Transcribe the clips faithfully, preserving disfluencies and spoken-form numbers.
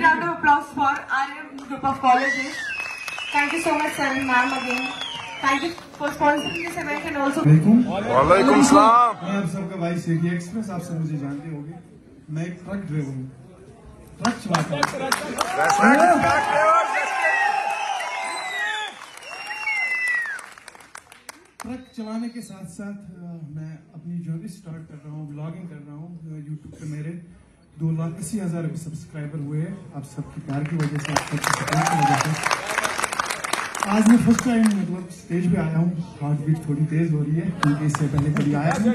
round of applause for R M Group of Colleges. Thank you so much, sir and ma'am again. Thank you for sponsoring this event and also. वालेकुम सलाम। मैं आप सबका भाई शेखी express, आप सब मुझे जानते होंगे। मैं एक ट्रक ड्राइवर हूँ, ट्रक चलाता हूँ। ट्रक चलाने के साथ साथ मैं अपनी जर्नी स्टार्ट कर रहा हूँ, ब्लॉगिंग कर रहा हूँ। यूट्यूब पे मेरे दो लाख अस्सी हजार भी सब्सक्राइबर हुए हैं, आप सबकी प्यार की वजह से, आप सबकी सपोर्ट की वजह से। आज मैं फर्स्ट टाइम मतलब स्टेज पे आया हूँ, हार्ट बीट थोड़ी तेज हो रही है क्योंकि इससे पहले कभी आया नहीं।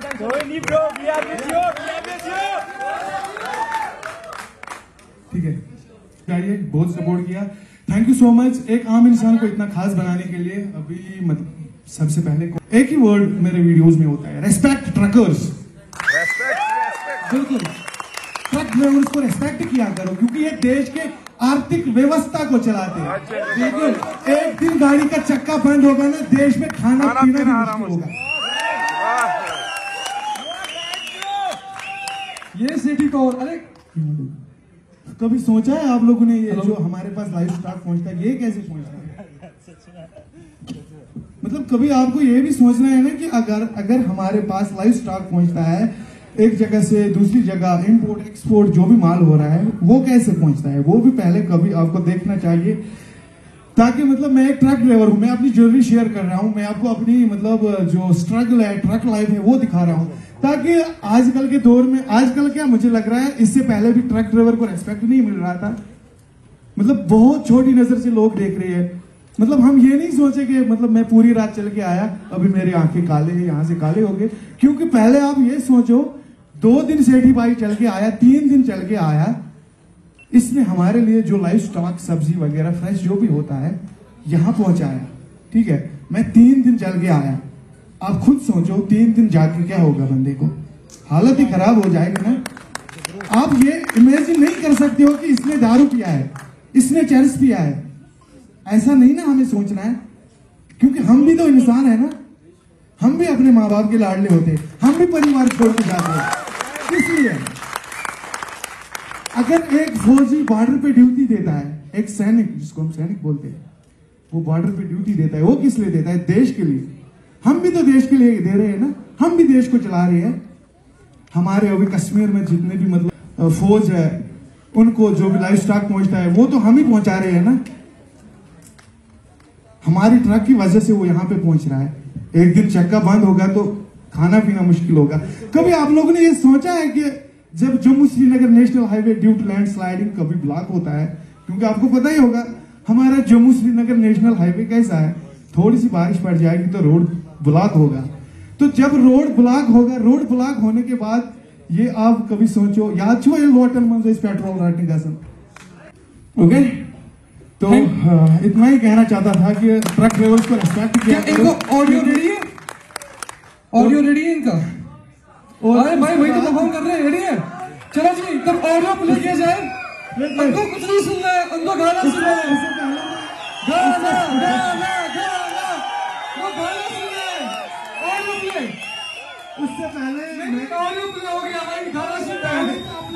ठीक है, गाइए बहुत सपोर्ट किया, थैंक यू सो मच। एक आम इंसान को इतना खास बनाने के लिए अभी मतलब सबसे पहले एक ही वर्ड मेरे वीडियोस में होता है, रेस्पेक्ट ट्रकर्स। बिल्कुल, ट्रक ड्राइवर्स को रेस्पेक्ट किया करो क्योंकि ये देश के आर्थिक व्यवस्था को चलाते हैं। बिल्कुल, एक दिन गाड़ी का चक्का बंद होगा ना, देश में खाना पीना भी मुश्किल होगा। ये सिटी को, अरे कभी सोचा है आप लोगों ने ये जो हमारे पास लाइव स्टॉक पहुंचता है, ये कैसे पहुंचता है? मतलब कभी आपको ये भी सोचना है ना कि अगर अगर हमारे पास लाइव स्टॉक पहुंचता है एक जगह से दूसरी जगह, इंपोर्ट एक्सपोर्ट जो भी माल हो रहा है वो कैसे पहुंचता है, वो भी पहले कभी आपको देखना चाहिए। ताकि मतलब मैं एक ट्रक ड्राइवर हूं, मैं अपनी जर्नी शेयर कर रहा हूं, मैं आपको अपनी मतलब जो स्ट्रगल है, ट्रक लाइफ है वो दिखा रहा हूं, ताकि आजकल के दौर में, आजकल क्या मुझे लग रहा है इससे पहले भी ट्रक ड्राइवर को रेस्पेक्ट नहीं मिल रहा था। मतलब बहुत छोटी नजर से लोग देख रहे हैं। मतलब हम ये नहीं सोचे कि मतलब मैं पूरी रात चल के आया, अभी मेरी आंखें काले हैं, यहां से काले हो गए। क्योंकि पहले आप ये सोचो, दो दिन सेठी बाई चल के आया, तीन दिन चल के आया, इसने हमारे लिए जो लाइव स्टॉक सब्जी वगैरह फ्रेश जो भी होता है यहां पहुंचाया। ठीक है, मैं तीन दिन चल के आया, आप खुद सोचो तीन दिन जाके क्या होगा, बंदे को हालत ही खराब हो जाएगी ना। आप ये इमेजिन नहीं कर सकते हो कि इसने दारू पिया है, इसने चरस पिया है, ऐसा नहीं ना हमें सोचना है। क्योंकि हम भी तो इंसान है ना, हम भी अपने माँ बाप के लाडले होते, हम भी परिवार छोड़ के जाते हैं। इसलिए अगर एक फौजी बॉर्डर पे ड्यूटी देता है, एक सैनिक जिसको हम सैनिक बोलते हैं, वो बॉर्डर पे ड्यूटी देता है, वो किस लिए देता है? देश के लिए। हम भी तो देश के लिए दे रहे हैं ना, हम भी देश को चला रहे हैं। हमारे अभी कश्मीर में जितने भी मतलब फौज है, उनको जो भी लाइव स्टॉक पहुंचता है वो तो हम ही पहुंचा रहे हैं ना। हमारी ट्रक की वजह से वो यहाँ पे पहुंच रहा है। एक दिन चक्का बंद होगा तो खाना पीना मुश्किल होगा। कभी आप लोगों ने ये सोचा है कि जब Jammu Srinagar national highway due to land sliding कभी ब्लॉक होता है, क्योंकि आपको पता ही होगा हमारा जम्मू श्रीनगर नेशनल हाईवे कैसा है, थोड़ी सी बारिश पड़ जाएगी तो रोड ब्लॉक होगा। तो जब रोड ब्लॉक होगा, रोड ब्लॉक होने के बाद ये आप कभी सोचो, याद छो ये लोटन मंजो इस पेट्रोल राटने का सब। ओके, तो हाँ, इतना ही कहना चाहता था कि ट्रक ड्राइवर्स को रेस्पेक्ट किया। इनको ऑडियो रेडी है, ऑडियो रेडी है इनका। अरे भाई वही तो परफॉर्म कर रहे हैं, रेडी है? चलो जी, तब ऑडियो प्ले किया जाए। उनको कुछ नहीं सुनना है, उनको गाना सुनना है, गाना गाना गाना, वो गाना सुनना है, ऑडियो प्ले। उससे पहले ऑडियो प्ले हो गया भाई, गाना सुनना है।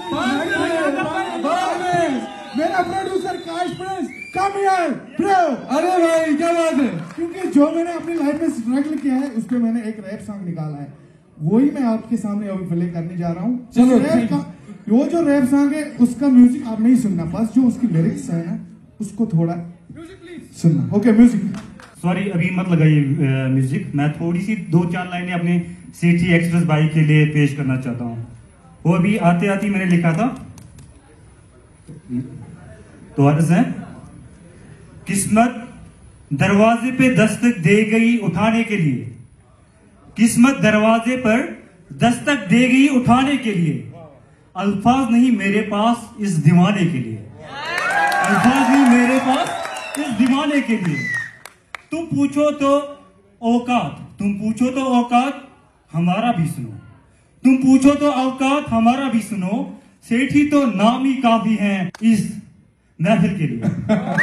मेरा प्रोड्यूसर काश प्रेस कम यार ब्रो। अरे भाई क्या बात है, क्योंकि जो मैंने अपनी लाइफ में स्ट्रगल किया है उस पर मैंने एक रैप सॉन्ग निकाला है, वही मैं आपके सामने अभी प्ले करने जा रहा हूँ। चलो रैप का वो जो रैप सॉन्ग है उसका म्यूजिक आप नहीं सुनना, बस जो उसकी लिरिक्स है ना उसको थोड़ा सुनना। Okay music. सॉरी अभी मत लगाइए म्यूजिक, मैं थोड़ी सी दो चार लाइनें अपने सिटी एक्सप्रेस बाइक के लिए पेश करना चाहता हूँ। वो अभी आते आते मैंने लिखा था, तो अर्ज है, किस्मत दरवाजे पे दस्तक दे गई उठाने के लिए, किस्मत दरवाजे पर दस्तक दे गई उठाने के लिए, अल्फाज नहीं मेरे पास इस दीवाने के लिए, अल्फाज नहीं मेरे पास इस दीवाने के लिए। तुम पूछो तो औकात, तुम पूछो तो औकात हमारा भी सुनो, तुम पूछो तो औकात हमारा भी सुनो, सेठी तो नाम ही काफी है इस महफिल के लिए।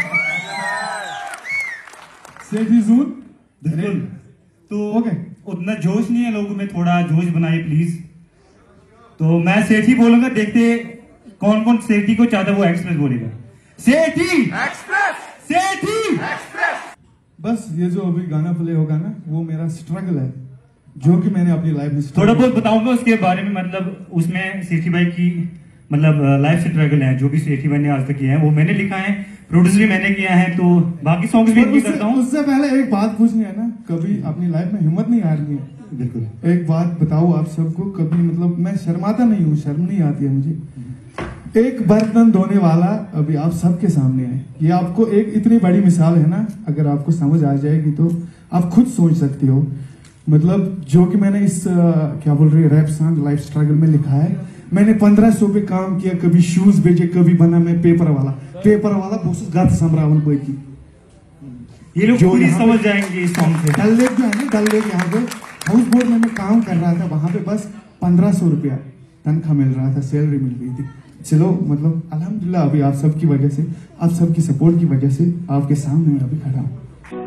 सेठी जून बिल्कुल। तो ओके, उतना जोश नहीं है लोगों में, थोड़ा जोश बनाए प्लीज। तो मैं सेठी बोलूंगा, देखते कौन कौन सेठी को चाहता है वो एक्सप्रेस बोलेगा। Sethi express, Sethi express. बस ये जो अभी गाना प्ले होगा ना, वो मेरा स्ट्रगल है जो कि मैंने अपनी लाइफ में थोड़ा बहुत बताऊंगा उसके बारे में। मतलब उसमें सेठी भाई की मतलब लाइफ स्ट्रगल है, जो भी सेठी भाई ने आज तक किया है वो मैंने लिखा है, प्रोड्यूस भी मैंने किया है, तो बाकी सॉन्ग्स भी इनकी करता हूँ। उससे पहले एक बात पूछनी है ना, कभी अपनी लाइफ में हिम्मत नहीं हारनी है। बिल्कुल। एक बात बताओ आप सबको, कभी मतलब मैं शर्माता नहीं हूँ, शर्म नहीं आती है मुझे। एक बर्तन धोने वाला अभी आप सबके सामने है, ये आपको एक इतनी बड़ी मिसाल है ना, अगर आपको समझ आ जाएगी तो आप खुद सोच सकती हो। मतलब जो कि मैंने इस आ, क्या बोल रही है रैप सॉन्ग लाइफ स्ट्रगल में लिखा है, मैंने पंद्रह सौ पे काम किया, कभी शूज बेचे, कभी बना मैं पेपर वाला पेपर वाला बहुत गत समरावन की। ये लोग पूरी समझ जाएंगे इस सॉन्ग से। डल लेक जो है ना, डल लेक यहाँ पे हाउस बोट में मैं काम कर रहा था, वहां पे बस पंद्रह सौ रुपया तनख्वाह मिल रहा था, सैलरी मिल रही थी। चलो मतलब अल्हम्दुलिल्लाह अभी आप सबकी वजह से, आप सबकी सपोर्ट की वजह से आपके सामने मैं अभी खड़ा हूँ।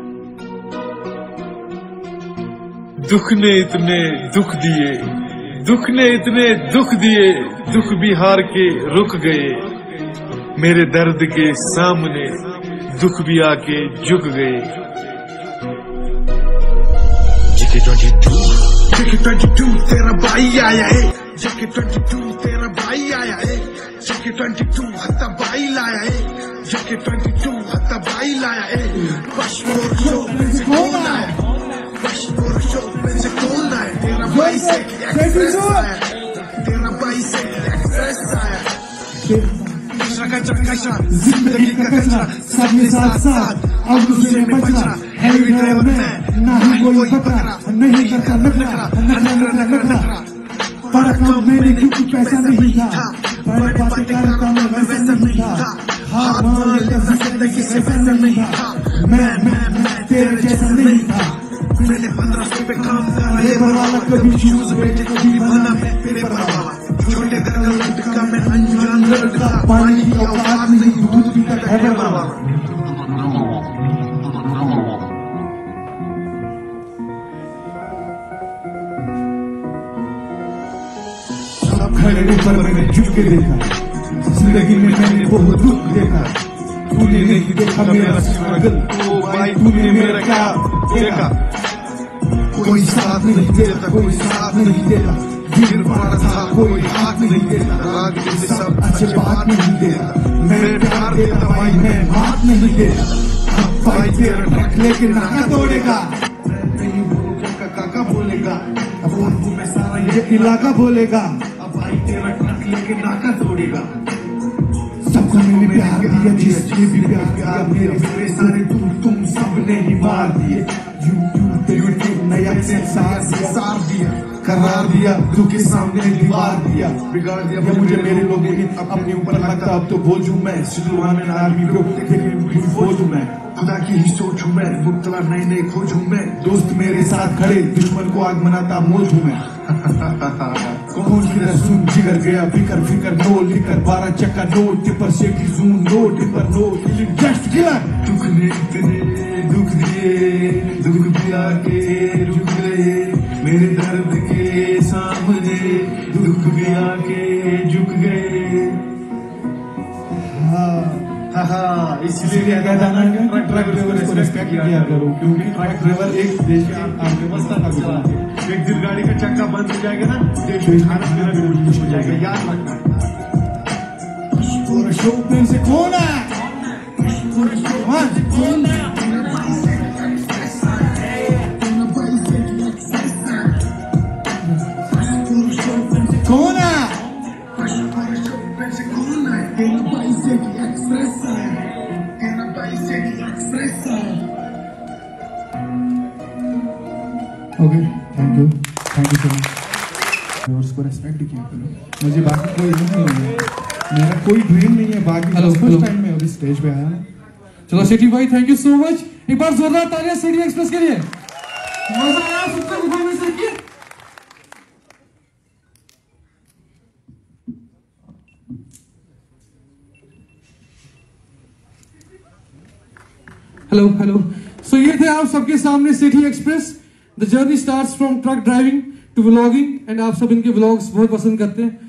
दुख ने इतने दुख दिए, दुख ने इतने दुख दिए, दुख भी हार के रुक गए, मेरे दर्द के सामने दुख भी आके झुक गए। JK twenty two, JK twenty two तेरा भाई आया है, जेके ट्वेंटी टू तेरा भाई आया है, जेके ट्वेंटी टू हत्ता भाई लाया है, जेके ट्वेंटी टू हत्ता भाई लाया है। बशमोर शो में से कौन आया, बशमोर शो में से कौन आया, तेरा भाई से एक्सप्रेस आया, तेरा भाई से एक्सप्रेस आया। कचरा कचरा जिंदगी का कचरा, सबके साथ साथ अब दूसरे में बचरा, हैवी ड्राइवर में ना ही कोई पकड़ा, नहीं करता नखरा, नखरा नखरा। बड़ा काम मैंने क्योंकि पैसा नहीं था, बड़े बातें करता मैं वैसा नहीं था, हार मान लेता जिंदगी से वैसा नहीं था, मैं मैं मैं तेरे जैसा नहीं था। मैंने पंद्रह सौ पे काम करा, लेबर वाला कभी शूज बेचे, कभी बना मैं पेपर वाला, छोटे का लड़का मैं अनजान लड़का, पानी की औकात नहीं दूध पीता हैबर वाला। खड़े पर मैंने झुक के देखा, जिंदगी में मैंने बहुत दुख देखा, तूने नहीं देखा मेरा स्ट्रगल, ओ भाई तूने मेरा क्या देखा। कोई साथ नहीं देता, कोई साथ नहीं देता, गिर पड़ा था कोई हाथ नहीं देता, राग जैसे सब अच्छे बात नहीं देता, मैं प्यार देता भाई मैं बात नहीं देता। अब भाई तेरा ट्रक लेके नाका तोड़ेगा, नहीं बोलूंगा का काका बोलेगा, अब आपको मैं सारा ये इलाका बोलेगा, अब भाई तेरा ट्रक लेके नाका तोड़ेगा। सबको मैंने प्यार दिया, जिसने भी प्यार दिया, मेरे मेरे सारे तुम तुम सबने ही मार दिए, नया सार दिया, करार दिया, तू के सामने दीवार दिया, बिगाड़ दिया मुझे मेरे लोगों ने अपने ऊपर लगता, अब तो बोझ हूँ मैं, सिलवान आर्मी को देखने बोझ हूँ मैं, खुदा की ही सोच हूँ मैं, मुब्तला नए नए खोज हूँ मैं, दोस्त मेरे साथ खड़े दुश्मन को आग मनाता मौज हूँ मैं। कौन की रसून जिगर गया फिकर फिकर नो लिकर, बारह चक्का नो टिपर से जून no tipper no just killer. दुख ने इतने दुख दिए, दुख भी आके रुक गए, मेरे दर्द के सामने दुख भी आके झुक गए। हाँ हाँ, इसलिए कहता ना ट्रक ड्राइवर को रिस्पेक्ट किया करो, क्योंकि ट्रक ड्राइवर एक देश का अर्थव्यवस्था का गुलाम है। एक दिन गाड़ी का चक्का बंद हो जाएगा ना, देश में खाना पीना भी मुश्किल हो जाएगा, याद रखना। पूरा शो में से कौन है, पूरा शो कौन है, कौन है, okay thank you thank you so much. और उसको रेस्पेक्ट किया करो, मुझे बाकी कोई नहीं है, मेरा कोई ड्रीम नहीं है बाकी। हेलो फर्स्ट टाइम में अभी स्टेज पे आया। चलो सेठी भाई थैंक यू सो मच, एक बार जोरदार तालियां सिटी एक्सप्रेस के लिए। मजा आया सबका परफॉर्मेंस देखिए। हेलो हेलो सो ये थे आप सबके सामने city express. The journey starts from truck driving to vlogging, and आप सब इनके व्लॉग्स बहुत पसंद करते हैं।